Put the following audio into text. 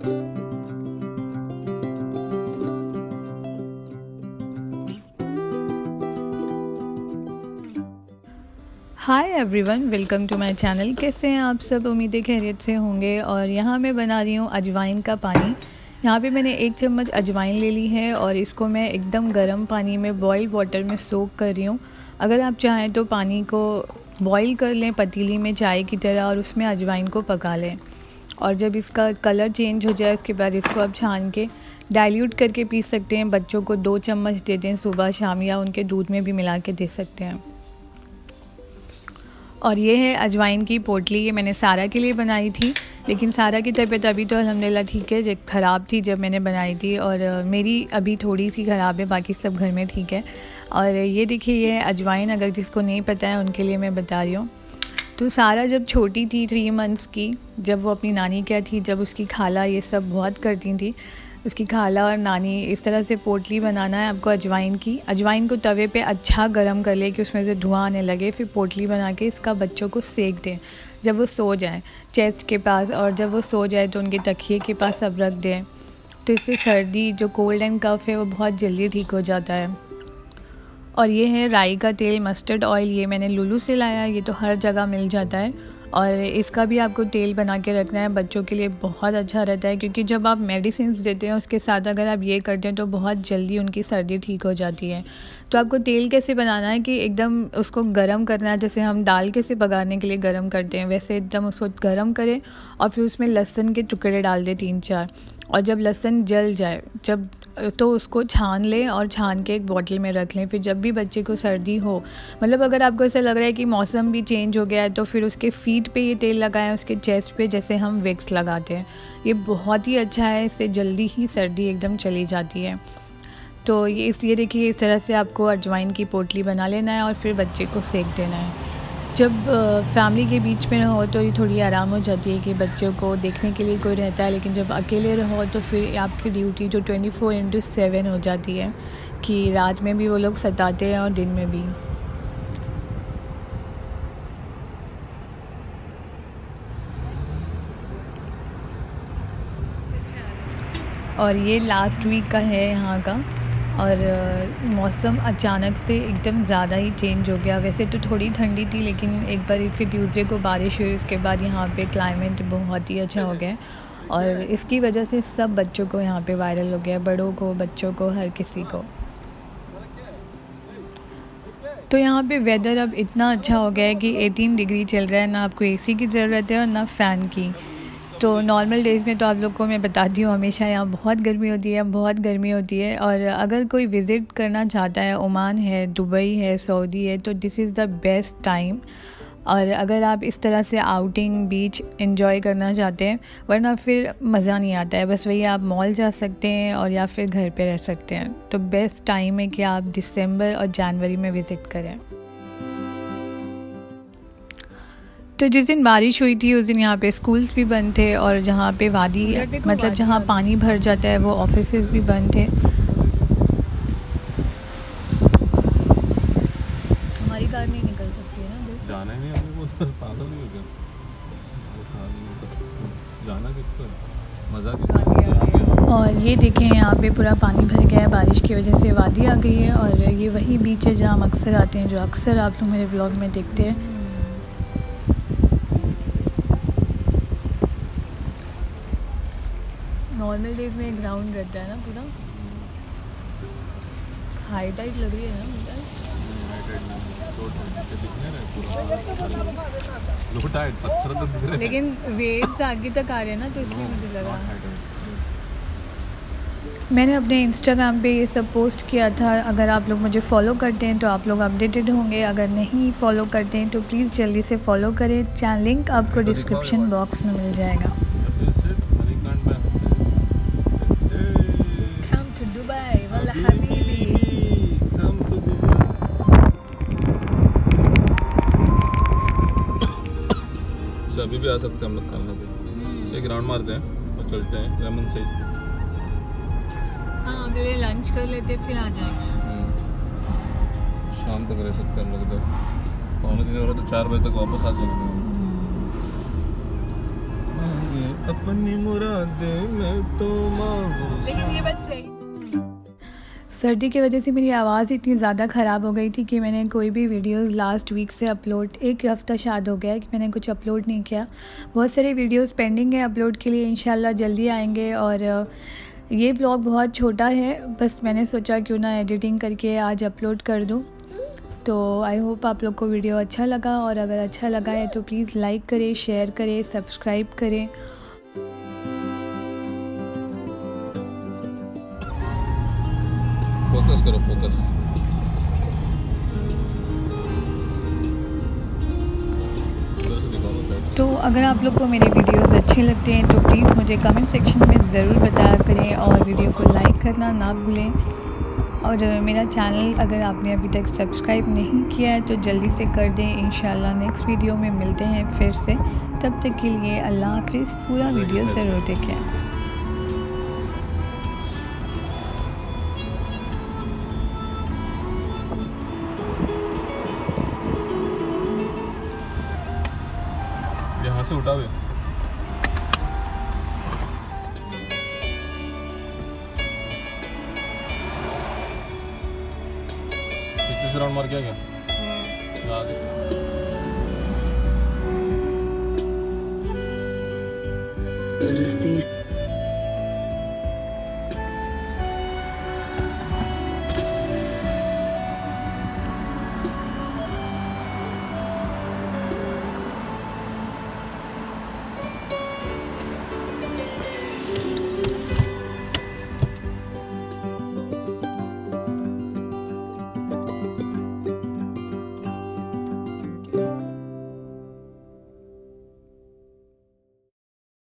Hi everyone, welcome to my channel. कैसे हैं आप सब? उम्मीद है खैरियत से होंगे। और यहाँ मैं बना रही हूँ अजवाइन का पानी। यहाँ पे मैंने 1 चम्मच अजवाइन ले ली है और इसको मैं एकदम गर्म पानी में बॉइल्ड वाटर में सोक कर रही हूँ। अगर आप चाहें तो पानी को बॉईल कर लें पतीली में चाय की तरह और उसमें अजवाइन को पका लें। और जब इसका कलर चेंज हो जाए उसके बाद इसको आप छान के डाइल्यूट करके पी सकते हैं। बच्चों को 2 चम्मच दे दें सुबह शाम, या उनके दूध में भी मिला के दे सकते हैं। और ये है अजवाइन की पोटली। ये मैंने सारा के लिए बनाई थी, लेकिन सारा की तबीयत अभी तो अल्हम्दुलिल्लाह ठीक है। जब ख़राब थी जब मैंने बनाई थी, और मेरी अभी थोड़ी सी ख़राब है, बाकी सब घर में ठीक है। और ये देखिए, ये अजवाइन, अगर जिसको नहीं पता है उनके लिए मैं बता रही हूँ। तो सारा जब छोटी थी 3 मंथ्स की, जब वो अपनी नानी क्या थी, जब उसकी खाला ये सब बहुत करती थी, उसकी खाला और नानी, इस तरह से पोटली बनाना है आपको अजवाइन की। अजवाइन को तवे पे अच्छा गरम कर ले कि उसमें से धुआं आने लगे, फिर पोटली बना के इसका बच्चों को सेक दें जब वो सो जाएं चेस्ट के पास। और जब वो सो जाए तो उनके तकिए के पास सब रख दें। तो इससे सर्दी, जो कोल्ड एंड कफ़ है, वो बहुत जल्दी ठीक हो जाता है। और ये है राई का तेल, मस्टर्ड ऑयल। ये मैंने लुलू से लाया, ये तो हर जगह मिल जाता है। और इसका भी आपको तेल बना के रखना है, बच्चों के लिए बहुत अच्छा रहता है। क्योंकि जब आप मेडिसिन देते हैं उसके साथ अगर आप ये करते हैं तो बहुत जल्दी उनकी सर्दी ठीक हो जाती है। तो आपको तेल कैसे बनाना है कि एकदम उसको गरम करना है, जैसे हम दाल कैसे पकाने के लिए गरम करते हैं, वैसे एकदम उसको गरम करें। और फिर उसमें लहसुन के टुकड़े डाल दें 3-4। और जब लहसुन जल जाए तो उसको छान लें और छान के एक बॉटल में रख लें। फिर जब भी बच्चे को सर्दी हो, मतलब अगर आपको ऐसा लग रहा है कि मौसम भी चेंज हो गया है, तो फिर उसके फीट पे ये तेल लगाएं, उसके चेस्ट पे, जैसे हम विक्स लगाते हैं। ये बहुत ही अच्छा है, इससे जल्दी ही सर्दी एकदम चली जाती है। तो ये इसलिए देखिए, इस तरह से आपको अजवाइन की पोटली बना लेना है और फिर बच्चे को सेक देना है। जब फैमिली के बीच में रहो तो ये थोड़ी आराम हो जाती है कि बच्चों को देखने के लिए कोई रहता है, लेकिन जब अकेले रहो तो फिर आपकी ड्यूटी जो 24/7 हो जाती है, कि रात में भी वो लोग सताते हैं और दिन में भी। और ये लास्ट वीक का है यहाँ का। और मौसम अचानक से एकदम ज़्यादा ही चेंज हो गया। वैसे तो थोड़ी ठंडी थी, लेकिन एक बार फिर ट्यूसडे को बारिश हुई, उसके बाद यहाँ पे क्लाइमेट बहुत ही अच्छा हो गया। और इसकी वजह से सब बच्चों को यहाँ पे वायरल हो गया, बड़ों को, बच्चों को, हर किसी को। तो यहाँ पे वेदर अब इतना अच्छा हो गया है कि 18 डिग्री चल रहा है, ना आपको एसी की ज़रूरत है और ना फ़ैन की। तो नॉर्मल डेज़ में तो आप लोग को मैं बताती हूँ, हमेशा यहाँ बहुत गर्मी होती है, बहुत गर्मी होती है। और अगर कोई विज़िट करना चाहता है, ओमान है, दुबई है, सऊदी है, तो this is the best time. और अगर आप इस तरह से आउटिंग, बीच एंजॉय करना चाहते हैं, वरना फिर मज़ा नहीं आता है। बस वही, आप मॉल जा सकते हैं और या फिर घर पे रह सकते हैं। तो बेस्ट टाइम है कि आप दिसंबर और जनवरी में विज़िट करें। तो जिस दिन बारिश हुई थी उस दिन यहाँ पे स्कूल्स भी बंद थे, और जहाँ पे वादी, मतलब जहाँ पानी भर जाता है, वो ऑफिसेज भी बंद थे। हमारी कार नहीं निकल सकती है ना, जाना ही नहीं हमने, वो पागल नहीं हो गया। जाना किसको, मज़ा किसको। और ये देखें, यहाँ पे पूरा पानी भर गया है, बारिश की वजह से वादी आ गई है। और ये वही बीच है जहाँ हम अक्सर आते हैं, जो अक्सर आप लोग मेरे ब्लॉग में देखते हैं। नॉर्मल डेज में ग्राउंड रहता है ना पूरा। हाई टाइट लग रही है ना मुझे। लेकिन वेव्स आगे तक आ रहे हैं ना, तो इसलिए मुझे लगा। मैंने अपने इंस्टाग्राम पे ये सब पोस्ट किया था। अगर आप लोग मुझे फॉलो करते हैं तो आप लोग अपडेटेड होंगे। अगर नहीं फॉलो करते हैं तो प्लीज़ जल्दी से फॉलो करें। चैनल लिंक आपको डिस्क्रिप्शन बॉक्स में मिल जाएगा। अभी भी आ सकते हैं हम लोग खाना खाते, एक राउंड मारते हैं और चलते हैं रेमन से। हाँ, पहले लंच कर लेते फिर आ जाएंगे। शाम तक रह सकते हैं हम लोग इधर। 2:45 हो रहा तो 4 बजे तक वापस आ जाएंगे। अपनी मुरादें में तो मांगू। लेकिन ये बात सही, सर्दी की वजह से मेरी आवाज़ इतनी ज़्यादा ख़राब हो गई थी कि मैंने कोई भी वीडियोस लास्ट वीक से अपलोड, एक हफ़्ता शायद हो गया कि मैंने कुछ अपलोड नहीं किया। बहुत सारे वीडियोस पेंडिंग है अपलोड के लिए, इंशाल्लाह जल्दी आएंगे। और ये व्लॉग बहुत छोटा है, बस मैंने सोचा क्यों ना एडिटिंग करके आज अपलोड कर दूँ। तो आई होप आप लोग को वीडियो अच्छा लगा, और अगर अच्छा लगा है तो प्लीज़ लाइक करें, शेयर करें, सब्सक्राइब करें। फोकस करो, फोकस। तो अगर आप लोग को मेरे वीडियोस अच्छे लगते हैं तो प्लीज़ मुझे कमेंट सेक्शन में ज़रूर बताया करें, और वीडियो को लाइक करना ना भूलें। और मेरा चैनल अगर आपने अभी तक सब्सक्राइब नहीं किया है तो जल्दी से कर दें। इंशाल्लाह नेक्स्ट वीडियो में मिलते हैं फिर से, तब तक के लिए अल्लाह हाफिज़। पूरा वीडियो ज़रूर देखें। यहाँ से उठाओ, पीछे से राउंड मार के आ गया। आगे